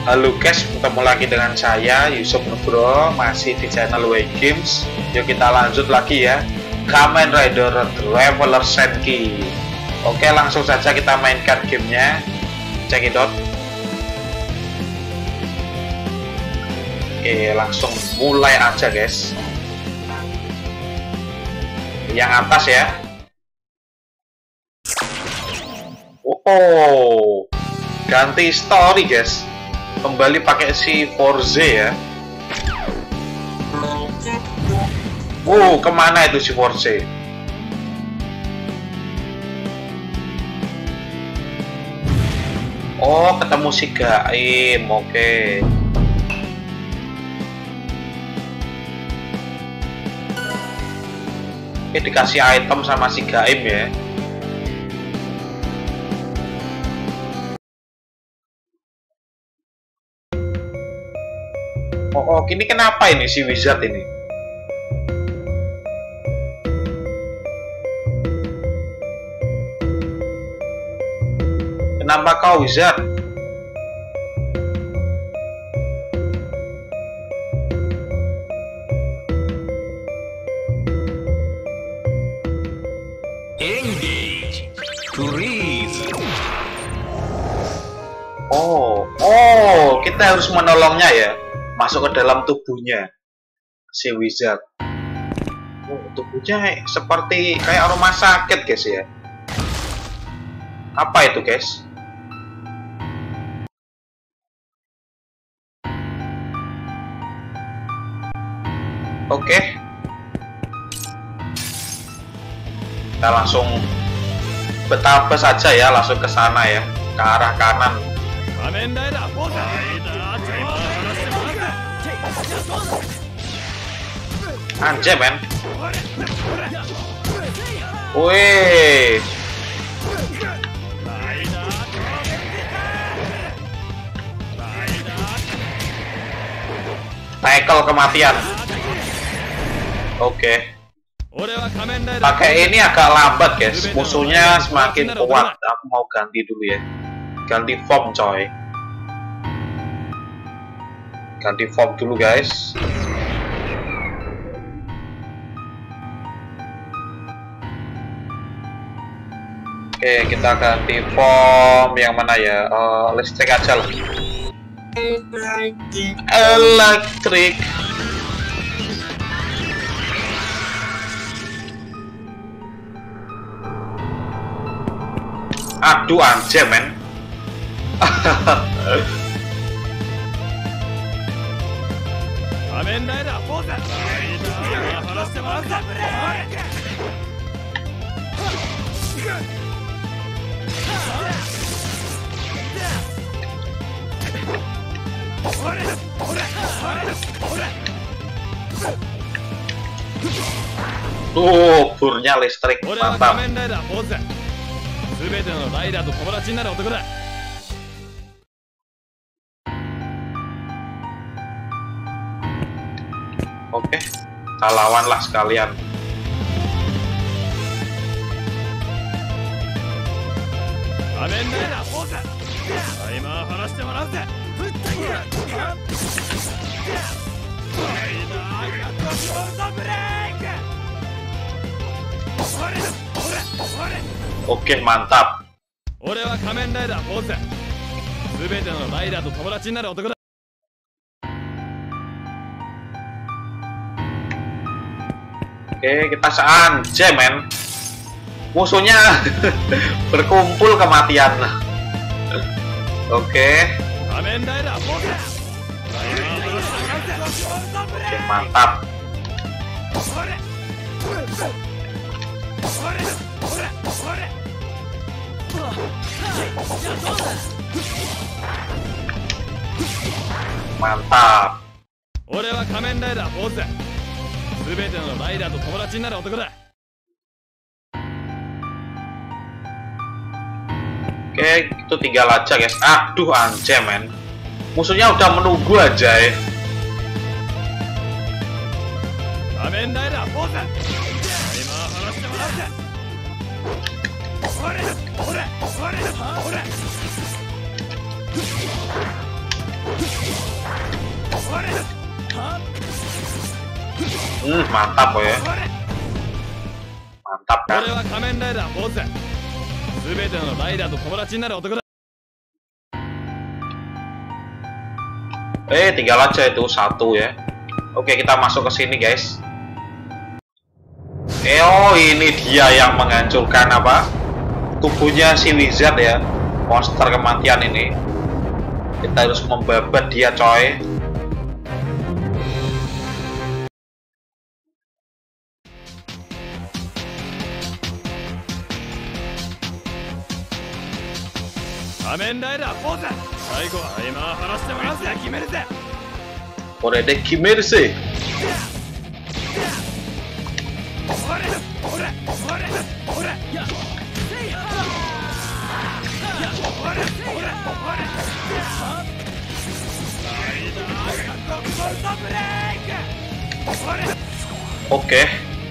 Halo guys, ketemu lagi dengan saya Yusuf Nugroho, masih di channel Way Games. Yuk kita lanjut lagi ya, Kamen Rider Traveler Senki. Oke, langsung saja kita mainkan gamenya. Check it out. Oke, langsung mulai aja guys. Yang atas ya. Oh, ganti story guys, kembali pakai si Forze ya. Kemana itu si Forze? Oh, ketemu si Gaim. Oke. Oke, dikasih item sama si Gaim ya. Oh, ini kenapa ini si Wizard ini? Kenapa kau Wizard? Engage. Freeze. Kita harus menolongnya ya. Masuk ke dalam tubuhnya si Wizard. Tubuhnya seperti kayak rumah sakit guys ya. Apa itu guys? Oke. Kita langsung betapa saja ya, langsung ke sana ya, ke arah kanan. Anjay men. Wih. Tackle kematian. Oke. Pakai ini agak lambat guys, musuhnya semakin kuat. Aku mau ganti dulu ya, ganti form coy. Ganti form dulu guys. Oke, kita ganti form yang mana ya? Listrik aja lah. Elektrik. Aduh anjir men. Burnya listrik, mantap. Oke, kita lawan lah sekalian. Oke, mantap. Oke, kita seanjay men. Musuhnya berkumpul kematian. Oke. Oke, mantap. Mantap. Oke, itu tinggal aja guys. Aduh anjay men, musuhnya udah menunggu aja ya. Mantap ya. Mantap kan. Tinggal aja itu satu ya. Oke, kita masuk ke sini guys. Oh, ini dia yang menghancurkan apa? Tubuhnya si wizard ya. Monster kematian ini. Kita harus membabat dia coy. Orede kimerse. Oke.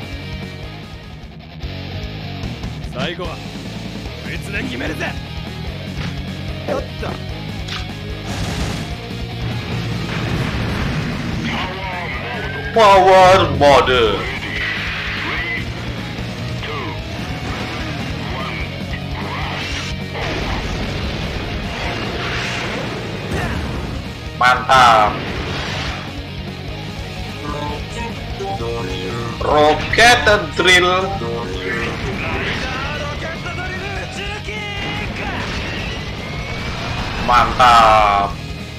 Power mode. Mantap. Rocket drill. Mantap.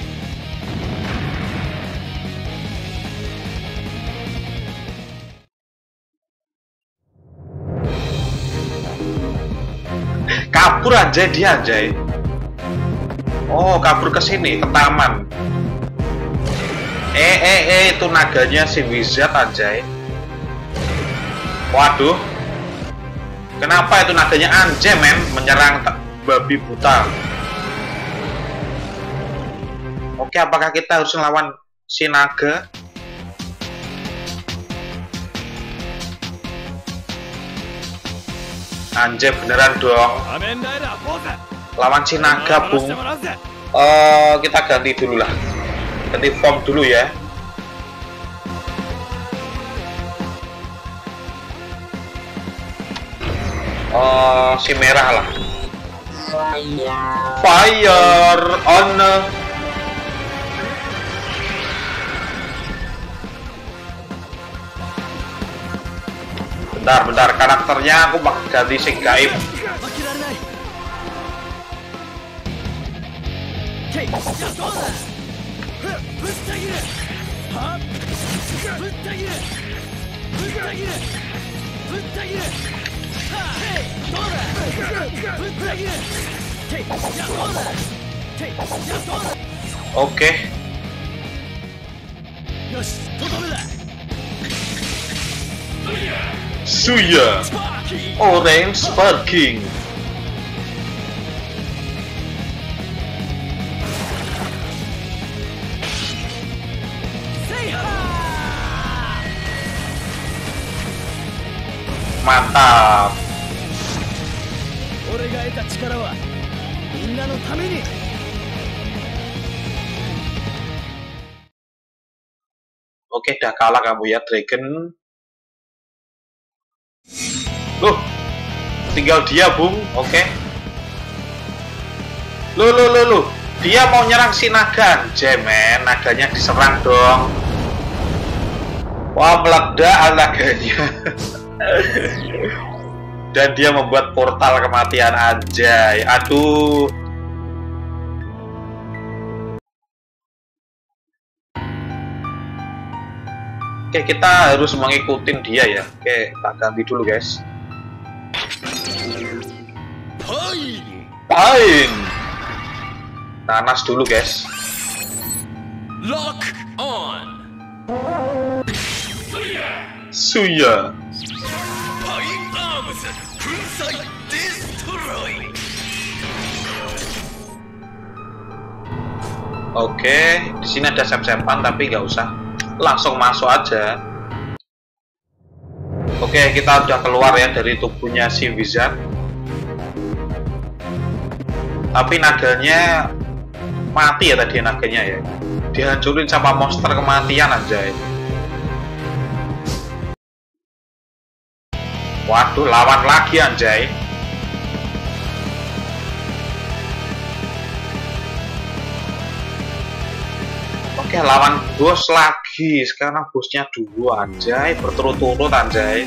Kabur aja dia anjay. Oh, kabur ke sini ke taman. Itu naganya si wizard anjay. Waduh. Kenapa itu naganya anjay men menyerang babi buta? Oke, apakah kita harus melawan si naga? Anjay beneran dong. Lawan si naga bung. Kita ganti dulu lah. Ganti form dulu ya. Si merah lah. Fire on. Bentar, karakternya aku bakal ganti sing gaib. Oke. Suya Orange Sparking. Mantap. Oke, dah kalah kamu ya Dragon. Loh, tinggal dia bung. Oke. Loh, dia mau nyerang si naga. Jemen, naganya diserang dong. Wah, meledak naganya. Dan dia membuat portal kematian anjay. Aduh. Oke, kita harus mengikuti dia ya. Oke, kita ganti dulu guys. Pain. Nanas dulu guys. Lock on. Suya. Pain arms. Kunsai destroy. Oke, di sini ada sep-sepan tapi nggak usah. Langsung masuk aja. Oke, kita udah keluar ya dari tubuhnya si wizard. Tapi naganya mati ya tadi naganya ya. Dihancurin sama monster kematian anjay. Waduh, lawan lagi anjay. Oke, lawan bos lagi. Sekarang bosnya dulu anjay, berturut-turut anjay.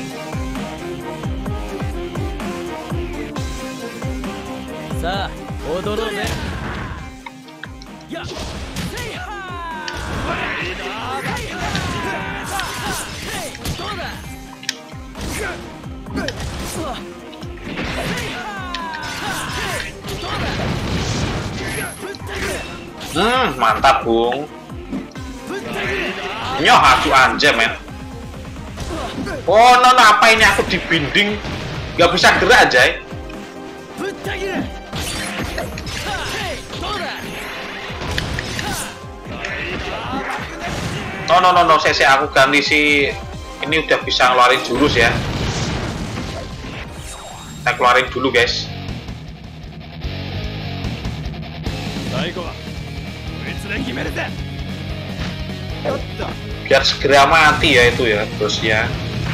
Mantap Bung. Nyoh aku anjay men. Oh no, apa ini aku dibinding, nggak bisa gerak anjay. No, saya aku ganti si ini udah bisa ngeluarin jurus ya. Kita keluarin dulu guys. Biar segera mati ya itu ya bosnya.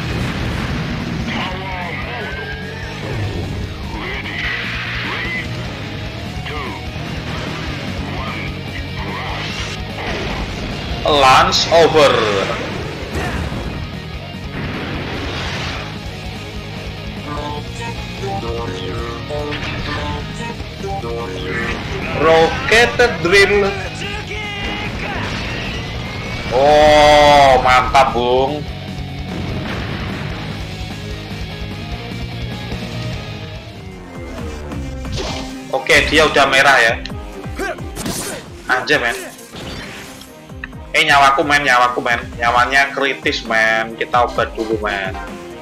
Launch over. Rocket drill. Oh, mantap Bung. Oke, dia udah merah ya. Anjay men. Nyawaku men. Nyawanya kritis men. Kita obat dulu men.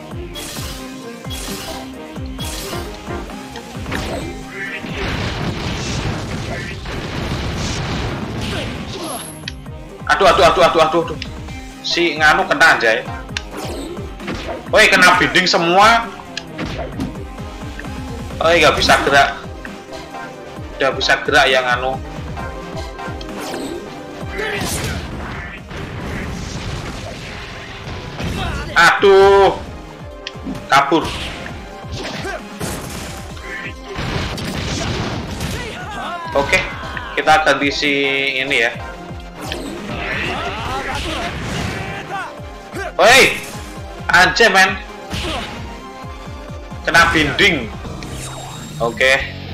Aduh. Si nganu kena anjay. Woi, kena binding semua. Oh, nggak bisa gerak. Udah bisa gerak yang anu. Aduh, kabur. Oke, kita ganti si ini ya. Woi, anjay men, kena binding. Oke.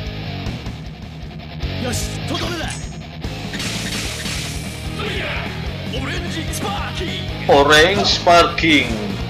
Orange sparking.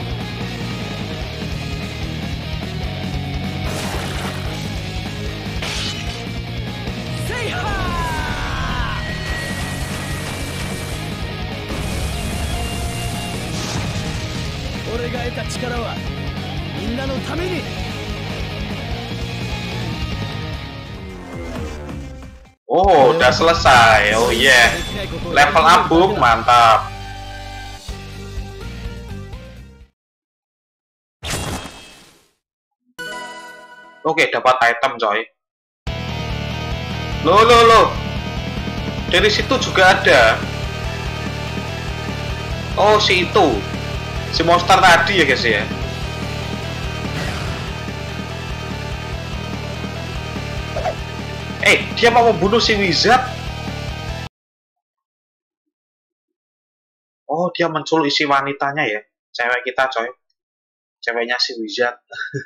Oh, udah selesai. Oh yeah, level up Bung, mantap. Oke, dapat item coy. Loh. Dari situ juga ada. Oh, si itu. Si monster tadi ya guys ya. Dia mau membunuh si wizard. Oh, dia menculik si wanitanya ya. Cewek kita coy. Ceweknya si wizard.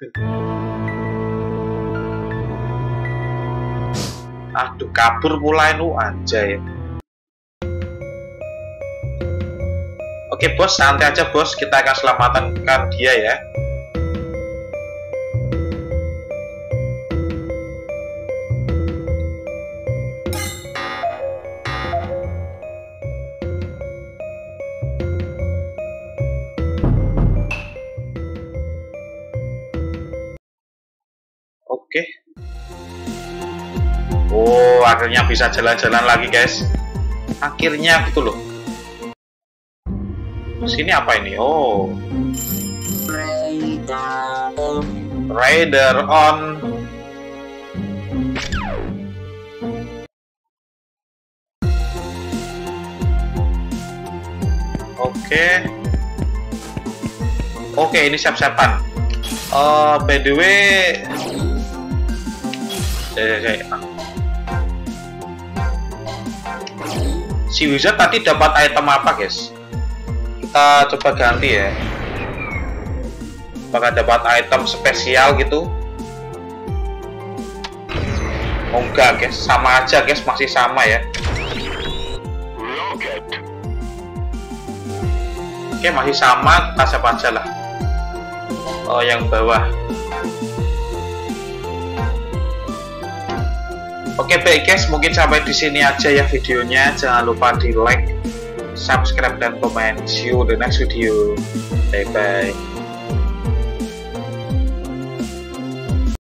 Aduh, kabur mulai lu anjay. Oke bos, santai aja bos, kita akan selamatkan dia ya. Oke. Oh, akhirnya bisa jalan-jalan lagi guys. Akhirnya gitu loh. Sini apa ini? Oh, Raider on. Oke, ini siap-siapan. By the way, si wizard tadi dapat item apa, guys? Kita coba ganti ya. Apakah dapat item spesial gitu? Oh enggak, guys, sama aja, guys, masih sama ya. Oke, masih sama, kita save aja lah. Oh, yang bawah. Oke, baik guys, mungkin sampai di sini aja ya videonya. Jangan lupa di like, subscribe, dan komen. See you the next video. Bye bye.